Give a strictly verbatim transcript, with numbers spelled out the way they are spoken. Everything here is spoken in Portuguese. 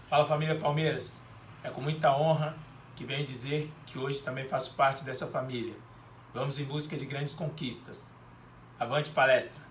Fala, família Palmeiras, é com muita honra que venho dizer que hoje também faço parte dessa família. Vamos em busca de grandes conquistas. Avante palestra!